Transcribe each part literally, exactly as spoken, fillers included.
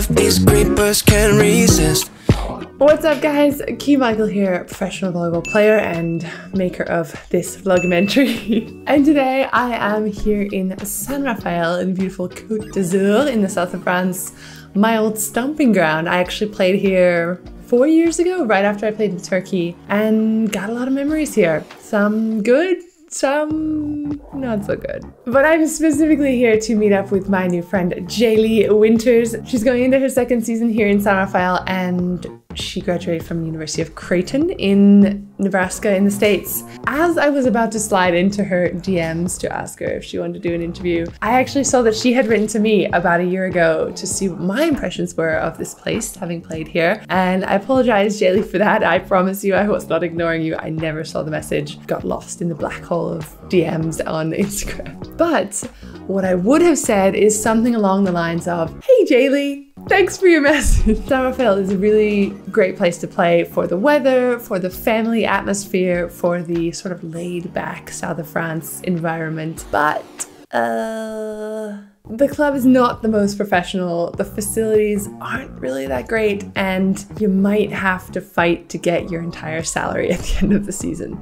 love, these creepers can't resist. What's up guys, Key Michael here, professional volleyball player and maker of this vlogmentary. And today I am here in Saint Raphael in beautiful Côte d'Azur in the south of France, my old stomping ground. I actually played here four years ago, right after I played in Turkey, and got a lot of memories here. Some good, some not so good. But I'm specifically here to meet up with my new friend Jaylee Winters. She's going into her second season here in Saint Raphael, and she graduated from the University of Creighton in Nebraska in the States. As I was about to slide into her D Ms to ask her if she wanted to do an interview, I actually saw that she had written to me about a year ago to see what my impressions were of this place, having played here. And I apologize, Jaylee, for that. I promise you I was not ignoring you. I never saw the message. Got lost in the black hole of D Ms on Instagram. But what I would have said is something along the lines of, hey Jaylee, thanks for your message. Saint Raphael is a really great place to play for the weather, for the family atmosphere, for the sort of laid back south of France environment. But uh, the club is not the most professional. The facilities aren't really that great, and you might have to fight to get your entire salary at the end of the season.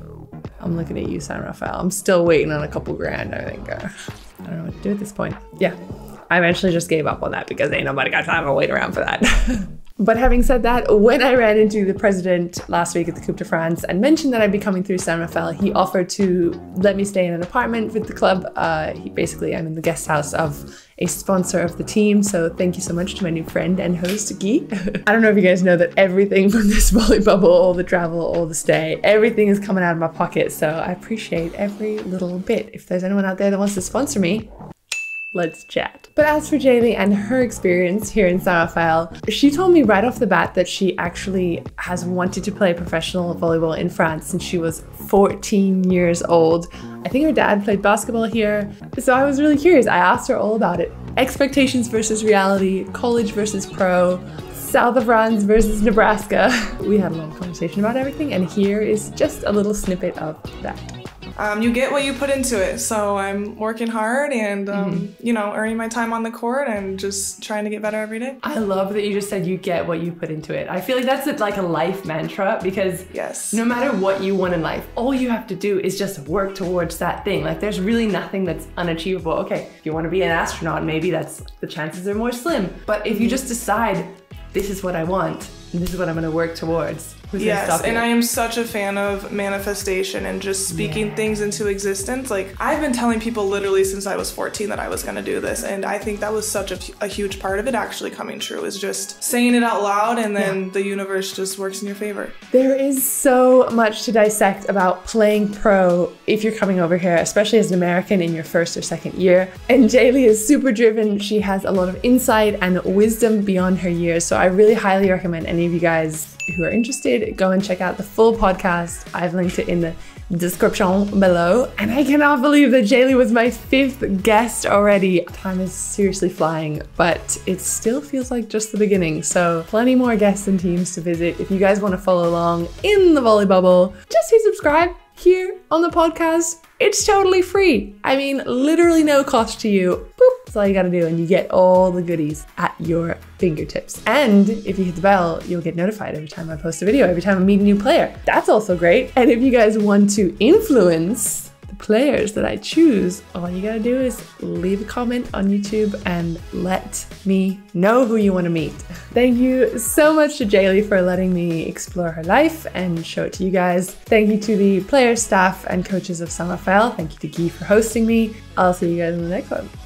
I'm looking at you, Saint Raphael. I'm still waiting on a couple grand, I think. Uh, I don't know what to do at this point. Yeah. I eventually just gave up on that because ain't nobody got time to wait around for that. But having said that, when I ran into the president last week at the Coupe de France and mentioned that I'd be coming through Saint Raphael, he offered to let me stay in an apartment with the club. Uh, he basically, I'm in the guest house of a sponsor of the team. So thank you so much to my new friend and host, Guy. I don't know if you guys know that everything from this volley bubble, all the travel, all the stay, everything is coming out of my pocket. So I appreciate every little bit. If there's anyone out there that wants to sponsor me, let's chat. But as for Jaylee and her experience here in Saint Raphael, she told me right off the bat that she actually has wanted to play professional volleyball in France since she was fourteen years old. I think her dad played basketball here, so I was really curious. I asked her all about it. Expectations versus reality, college versus pro, south of France versus Nebraska. We had a long conversation about everything, and here is just a little snippet of that. Um, you get what you put into it. So I'm working hard and, um, mm-hmm. you know, earning my time on the court and just trying to get better every day. I love that you just said you get what you put into it. I feel like that's like a life mantra, because yes, no matter what you want in life, all you have to do is just work towards that thing. Like there's really nothing that's unachievable. Okay, if you want to be an astronaut, maybe that's the chances are more slim. But if you just decide, this is what I want, and this is what I'm going to work towards. Who's yes, and I am such a fan of manifestation and just speaking yeah. things into existence. Like, I've been telling people literally since I was fourteen that I was going to do this, and I think that was such a, a huge part of it actually coming true, is just saying it out loud, and then yeah. the universe just works in your favor. There is so much to dissect about playing pro if you're coming over here, especially as an American in your first or second year. And Jaylee is super driven. She has a lot of insight and wisdom beyond her years, so I really highly recommend any of you guys who are interested, go and check out the full podcast. I've linked it in the description below. And I cannot believe that Jaylee was my fifth guest already. Time is seriously flying, but it still feels like just the beginning. So plenty more guests and teams to visit. If you guys want to follow along in the volley bubble, just hit subscribe here on the podcast. It's totally free. I mean, literally no cost to you. Boop, that's all you gotta do, and you get all the goodies at your fingertips. And if you hit the bell, you'll get notified every time I post a video, every time I meet a new player. That's also great. And if you guys want to influence the players that I choose, all you gotta do is leave a comment on YouTube and let me know who you want to meet. Thank you so much to Jaylee for letting me explore her life and show it to you guys. Thank you to the players, staff, and coaches of Saint Raphael. Thank you to Guy for hosting me. I'll see you guys in the next one.